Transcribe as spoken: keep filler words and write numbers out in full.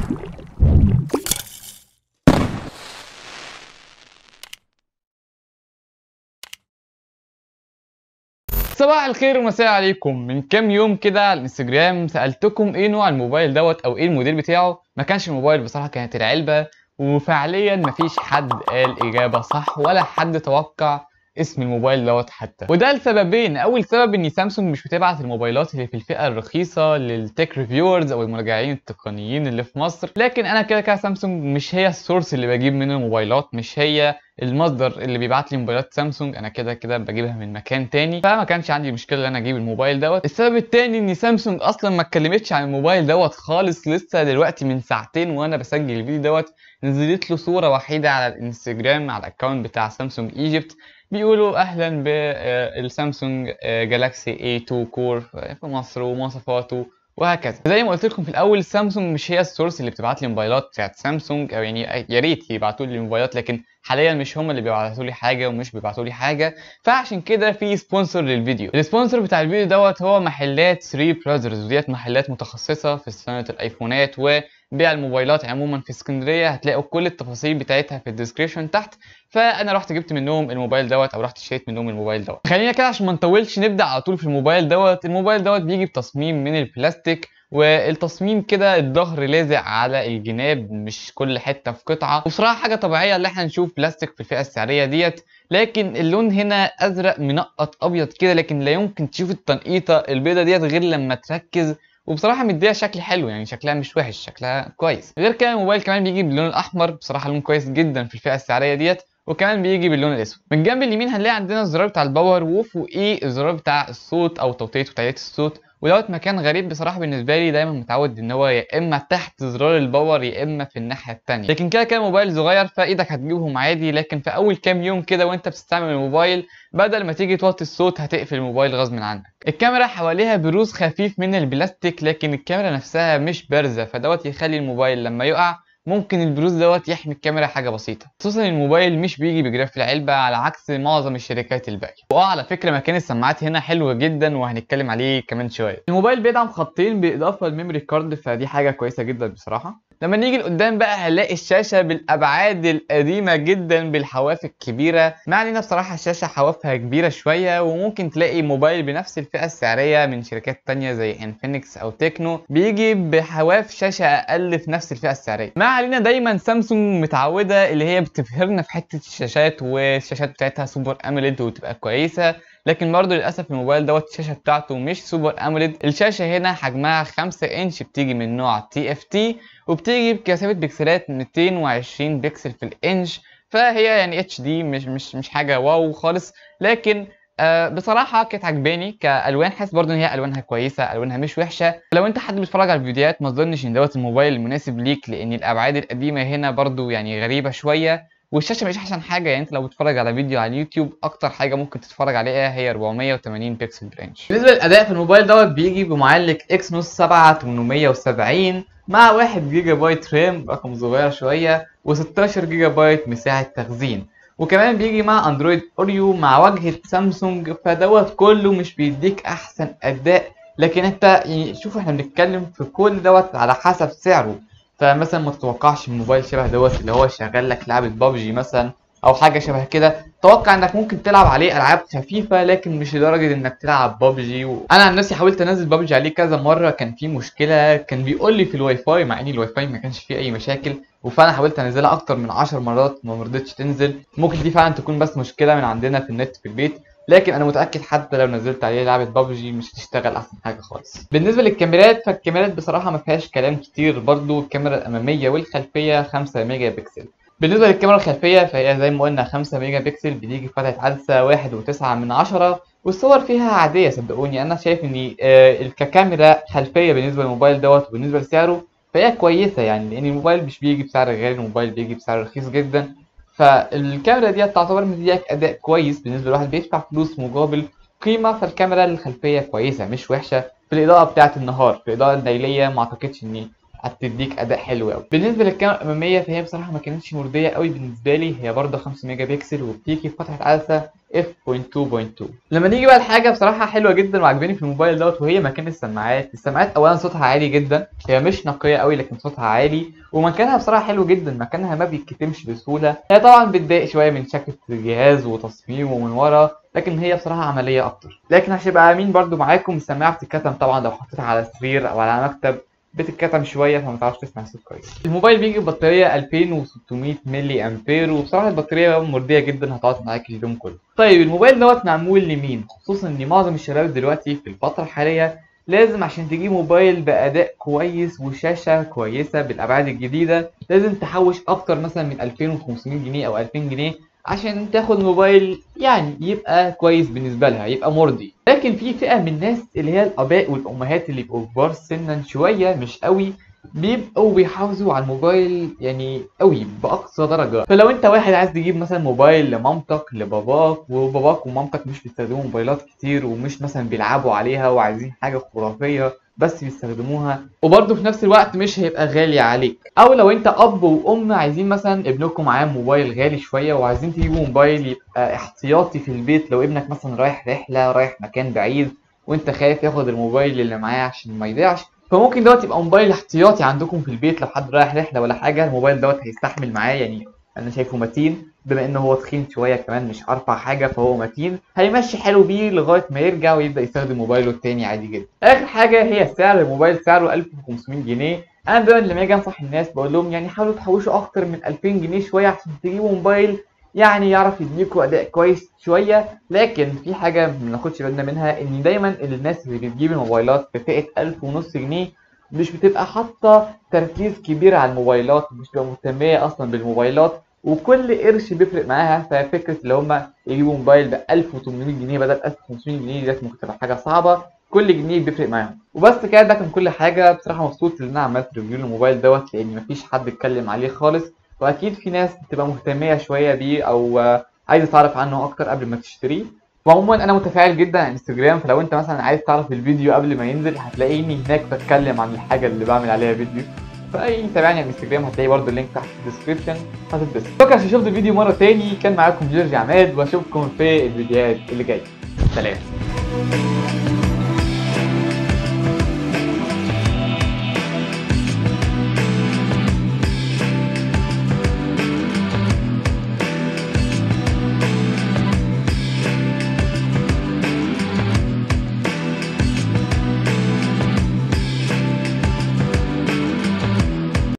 صباح الخير ومساء عليكم. من كام يوم كده على الانستجرام سألتكم ايه نوع الموبايل دوت او ايه الموديل بتاعه. ما كانش الموبايل بصراحة، كانت العلبة. وفعليا مفيش حد قال اجابة صح ولا حد توقع اسم الموبايل دوت حتى، وده لسببين. اول سبب ان سامسونج مش بتبعت الموبايلات اللي في الفئة الرخيصة للتك ريفيورز او المراجعين التقنيين اللي في مصر، لكن انا كده كده سامسونج مش هي السورس اللي بجيب منه الموبايلات، مش هي المصدر اللي بيبعت لي موبايلات سامسونج، انا كده كده بجيبها من مكان تاني، فما كانش عندي مشكله ان انا اجيب الموبايل دوت. السبب التاني ان سامسونج اصلا ما اتكلمتش عن الموبايل دوت خالص، لسه دلوقتي من ساعتين وانا بسجل الفيديو دوت نزلت له صوره وحيده على الانستجرام على الاكونت بتاع سامسونج ايجيبت، بيقولوا اهلا بالسامسونج جالاكسي اي اتنين كور في مصر ومواصفاته وهكذا. زي ما قلت لكم في الاول، سامسونج مش هي السورس اللي بتبعت لي موبايلات بتاعت سامسونج، او يعني يا ريت يبعتوا لي موبايلات، لكن حاليا مش هم اللي بيبعتوا لي حاجه ومش بيبعتوا لي حاجه. فعشان كده في سبونسر للفيديو. السبونسر بتاع الفيديو دوت هو محلات ثري براذرز، وديت محلات متخصصه في صيانه الايفونات وبيع الموبايلات عموما في اسكندريه. هتلاقوا كل التفاصيل بتاعتها في الديسكريبشن تحت. فانا رحت جبت منهم الموبايل دوت، او رحت اشتريت منهم الموبايل دوت. خلينا كده عشان ما نطولش نبدا على طول في الموبايل دوت. الموبايل دوت بيجي بتصميم من البلاستيك، والتصميم كده الظهر لازق على الجناب، مش كل حته في قطعه. وبصراحه حاجه طبيعيه اللي احنا نشوف بلاستيك في الفئه السعريه ديت، لكن اللون هنا ازرق منقط ابيض كده، لكن لا يمكن تشوف التنقيطه البيضه ديت غير لما تركز. وبصراحه مديها شكل حلو، يعني شكلها مش وحش، شكلها كويس. غير كده الموبايل كمان بيجي باللون الاحمر، بصراحه لون كويس جدا في الفئه السعريه ديت، وكمان بيجي باللون الاسود. من جنب اليمين هنلاقي عندنا الزرار بتاع الباور، وفوقيه الزرار بتاع الصوت او توطيه وتعديل الصوت. ودوت مكان غريب بصراحه بالنسبه لي، دايما متعود ان هو يا اما تحت زرار الباور يا اما في الناحيه الثانيه، لكن كده كده موبايل صغير فايدك هتجيبهم عادي. لكن في اول كام يوم كده وانت بتستعمل الموبايل، بدل ما تيجي توطي الصوت هتقفل الموبايل غصب عنك. الكاميرا حواليها بروز خفيف من البلاستيك، لكن الكاميرا نفسها مش بارزه، فدوت يخلي الموبايل لما يقع ممكن البروز دوت يحمي الكاميرا حاجه بسيطه، خصوصا الموبايل مش بيجي بجراف العلبه على عكس معظم الشركات الباقيه. واه على فكره مكان السماعات هنا حلو جدا وهنتكلم عليه كمان شويه. الموبايل بيدعم خطين بالاضافه للميموري كارد، فدي حاجه كويسه جدا بصراحه. لما نيجي لقدام بقى هنلاقي الشاشه بالابعاد القديمه جدا بالحواف الكبيره. ما علينا بصراحه الشاشه حوافها كبيره شويه، وممكن تلاقي موبايل بنفس الفئه السعريه من شركات تانية زي انفينكس او تكنو بيجي بحواف شاشه اقل في نفس الفئه السعريه. ما علينا دايما سامسونج متعوده اللي هي بتبهرنا في حته الشاشات، والشاشات بتاعتها سوبر اموليد وتبقى كويسه، لكن برضه للاسف الموبايل دوت الشاشه بتاعته مش سوبر اموليد. الشاشه هنا حجمها خمسة انش، بتيجي من نوع تي اف تي، وبتيجي بكثافه بكسلات مئتين وعشرين بكسل في الانش، فهي يعني اتش دي، مش مش مش حاجه واو خالص. لكن أه بصراحه كانت عجباني كالوان، حاسس برضه ان هي الوانها كويسه، الوانها مش وحشه. لو انت حد بيتفرج على الفيديوهات ما تظنش ان دوت الموبايل المناسب ليك، لان الابعاد القديمه هنا برضه يعني غريبه شويه، والشاشه مش احسن حاجه. يعني انت لو بتتفرج على فيديو على اليوتيوب اكتر حاجه ممكن تتفرج عليها هي أربعمية وتمانين بكسل برانش. بالنسبه للاداء في الموبايل دوت بيجي بمعالج اكسنوس سبعة تمنمية وسبعين مع واحد جيجا بايت رام، رقم صغير شويه، و16 جيجا بايت مساحه تخزين. وكمان بيجي مع اندرويد اوريو مع واجهه سامسونج، فدوت كله مش بيديك احسن اداء. لكن انت يعني شوف احنا بنتكلم في كل دوت على حسب سعره، فمثلا ما تتوقعش من موبايل شبه دوت اللي هو شغال لك لعبه بابجي مثلا او حاجه شبه كده. توقع انك ممكن تلعب عليه العاب خفيفه، لكن مش لدرجه انك تلعب بابجي. و... انا عن نفسي حاولت انزل بابجي عليه كذا مره، كان في مشكله، كان بيقول لي في الواي فاي، مع ان الواي فاي ما كانش فيه اي مشاكل. وفعلا حاولت انزلها اكتر من عشر مرات ما رضتش تنزل. ممكن دي فعلا تكون بس مشكله من عندنا في النت في البيت، لكن انا متاكد حتى لو نزلت عليه لعبه بابجي مش هتشتغل احسن حاجه خالص. بالنسبه للكاميرات، فالكاميرات بصراحه ما فيهاش كلام كتير. برضو الكاميرا الاماميه والخلفيه خمسة ميجا بكسل. بالنسبه للكاميرا الخلفيه فهي زي ما قلنا خمسة ميجا بكسل، بتيجي فتحه عدسه واحد وتسعة من عشرة، والصور فيها عاديه. صدقوني انا شايف ان آه ككاميرا خلفيه بالنسبه للموبايل دوت وبالنسبه لسعره فهي كويسه، يعني لان الموبايل مش بيجي بسعر غالي، الموبايل بيجي بسعر رخيص جدا. فالكاميرا دي تعتبر مديك اداء كويس بالنسبه لواحد بيدفع فلوس مقابل قيمه. فالكاميرا الخلفيه كويسه مش وحشه. في الاضاءه بتاعه النهار، في الاضاءه الليليه ما اعتقدش ان هتديك اداء حلو قوي. بالنسبه للكاميرا الاماميه فهي بصراحه ما كانتش مرضيه قوي بالنسبه لي. هي برضه خمسة ميجا بكسل، وبتيجي بفتحه عدسه اف اتنين نقطة اتنين. لما نيجي بقى الحاجه بصراحه حلوه جدا وعجباني في الموبايل دوت، وهي مكان السماعات. السماعات اولا صوتها عالي جدا، هي مش نقيه قوي لكن صوتها عالي، ومكانها بصراحه حلو جدا، مكانها ما بيتكتمش بسهوله. هي طبعا بتضايق شويه من شكل الجهاز وتصميمه من ورا، لكن هي بصراحه عمليه اكتر. لكن عشان ابقى امين برده معاكم، السماعه بتتكتم طبعا لو حطيتها على سرير او على مكتب، بتتكتم شويه فما تعرفش تسمع صوت كويس. الموبايل بيجي ببطاريه ألفين وستمية ملي امبير، وبصراحه البطاريه مرضيه جدا، هتقعد معاك اليوم كله. طيب الموبايل دوت معمول لمين؟ خصوصا ان معظم الشباب دلوقتي في الفتره الحاليه لازم عشان تجيب موبايل باداء كويس وشاشه كويسه بالابعاد الجديده لازم تحوش اكتر مثلا من ألفين وخمسمية جنيه او ألفين جنيه عشان تاخد موبايل يعني يبقى كويس بالنسبه لها، يبقى مرضي. لكن في فئه من الناس اللي هي الاباء والامهات اللي بيبقوا كبار سنا شويه مش قوي، بيبقوا بيحافظوا على الموبايل يعني قوي باقصى درجه. فلو انت واحد عايز تجيب مثلا موبايل لمامتك لباباك، وباباك ومامتك مش بيستخدموا موبايلات كتير ومش مثلا بيلعبوا عليها وعايزين حاجه خرافيه بس بيستخدموها، وبرده في نفس الوقت مش هيبقى غالي عليك. او لو انت اب وام عايزين مثلا ابنكم معاه موبايل غالي شويه وعايزين تجيبوا موبايل يبقى احتياطي في البيت، لو ابنك مثلا رايح رحله رايح مكان بعيد وانت خايف ياخد الموبايل اللي معاه عشان ما يضيعش، فممكن دوت يبقى موبايل احتياطي عندكم في البيت. لو حد رايح رحله ولا حاجه الموبايل دوت هيستحمل معاه، يعني انا شايفه متين، بما انه هو تخين شويه كمان مش ارفع حاجه فهو متين، هيمشي حلو بيه لغايه ما يرجع ويبدا يستخدم موبايله التاني عادي جدا. اخر حاجه هي السعر. الموبايل سعره ألف وخمسمية جنيه. انا دايما لما اجي انصح الناس بقول لهم يعني حاولوا تحوشوا اكتر من ألفين جنيه شويه عشان تجيبوا موبايل يعني يعرف يديكوا اداء كويس شويه. لكن في حاجه ما ناخدش بالنا منها، ان دايما الناس اللي بتجيب الموبايلات بفئه ألف ونص جنيه مش بتبقى حاطه تركيز كبير على الموبايلات، مش بتبقى مهتميه اصلا بالموبايلات، وكل قرش بيفرق معاها. ففكره اللي هم يجيبوا موبايل ب ألف وتمنمية جنيه بدل ألف وخمسمية جنيه ديت ممكن تبقى حاجه صعبه، كل جنيه بيفرق معاهم. وبس كده، ده كان كل حاجه. بصراحه مبسوط ان انا عملت ريفيو للموبايل دوت لان مفيش حد اتكلم عليه خالص، واكيد في ناس بتبقى مهتميه شويه بيه او عايزه تعرف عنه اكتر قبل ما تشتريه. وعموما انا متفاعل جدا على انستجرام، فلو انت مثلا عايز تعرف الفيديو قبل ما ينزل هتلاقيني هناك بتكلم عن الحاجه اللي بعمل عليها فيديو. فاي تابعني على انستجرام، هتلاقي برده اللينك تحت في الديسكربشن. هتتبسط. شكرا عشان شفت الفيديو مره تاني. كان معاكم جورج عماد، واشوفكم في الفيديوهات اللي جايه. سلام.